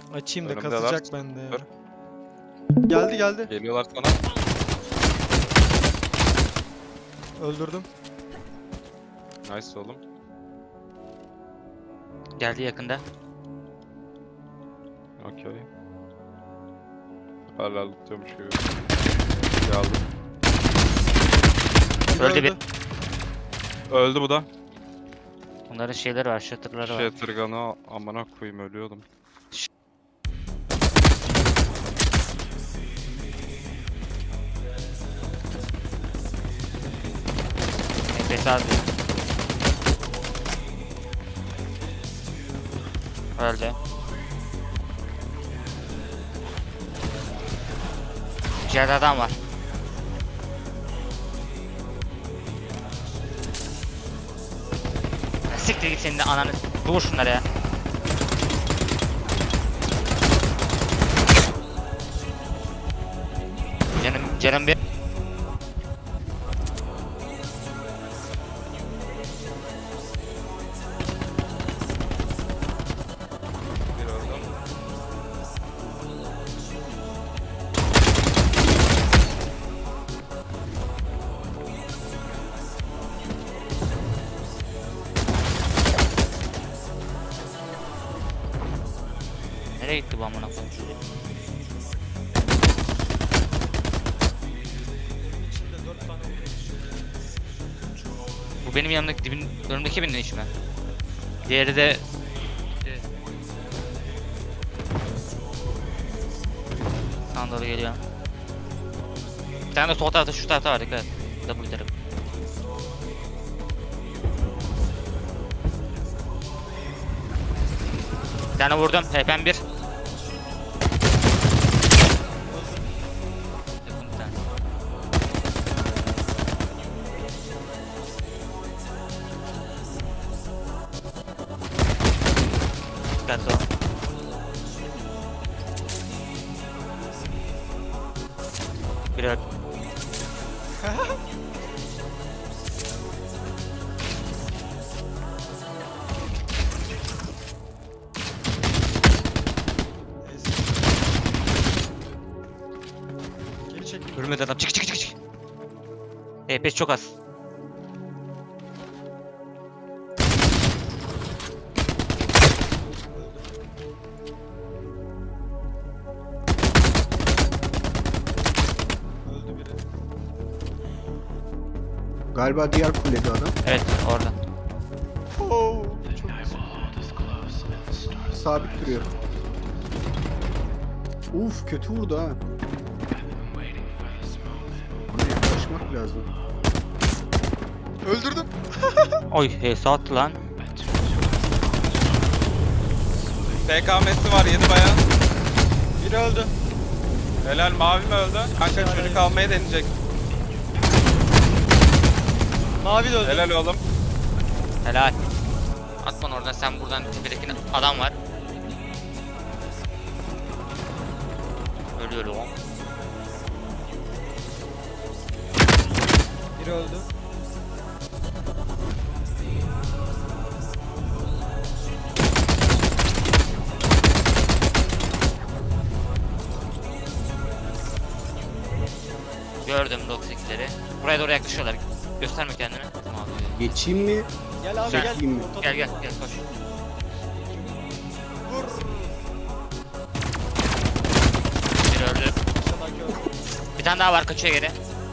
Açayım da Önümdeler. kasacak bende ya. Dur. Geldi. Geliyorlar sana. Öldürdüm. Nice oğlum. Geldi yakında. Okey. Hala tutuyormuş gibi. Geldim. Öldü bir. Öldü bu da. Bunların şeyleri var, şatırları var. Tırganı amına koyayım, ölüyordum. Nefes abi. Öldü. İçeride adam var. Siktir git senin de ananı. Vur şunları ya. Canım bir. Bir öldüm. Nereye gitti bu amına koyayım? İçinde 4 tane var. Bu benim yanımdaki önümdeki birinin işi mi? Diğeri de sana doğru geliyor. Bir tane de sol tarafta, şu tarafta var, dikkat et. Double tarafı. Bir tane vurdum, HP'm 1. Yakın bir tane. Dikkatli ol. Bir öl. Geri çekil. Ölmedi adam, çık. HP'si çok az. Öldü biri. Galiba diğer kulede adam. Evet, orada. Oo, çok Sabit duruyor. Uf, kötü vurdu ha. Ona yaklaşmak lazım. öldürdüm. Oy, HS attı lan. TKM'si var, yedi bayağı. Biri öldü. Helal, mavi mi öldü? Kanka çocuk almaya deneyecek. Mavi de öldü. Helal oğlum. Helal. At bana oradan, sen buradan, tepedeki adam var. Ölüyor o. Biri öldü. Gördüm 92'leri. Buraya doğru yaklaşıyorlar. Gösterme kendini. Tamam abi. Geçeyim mi? Gel abi Sen- gel. Çekeyim mi? Ortada. Gel koş. Vur. Bir öldü. Aşağıdaki öldü. Bir tane daha var, kaçıyor geri.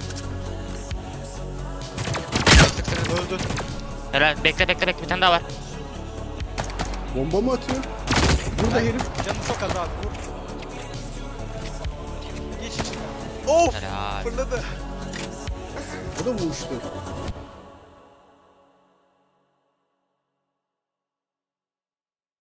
Sık. Öldü. Helal, bekle bir tane daha var. Bomba mı atıyor? Burada herif. Canı çok az abi. Vur. Geç içinden. Of. Helal. Fırladı. O da mı uçtu?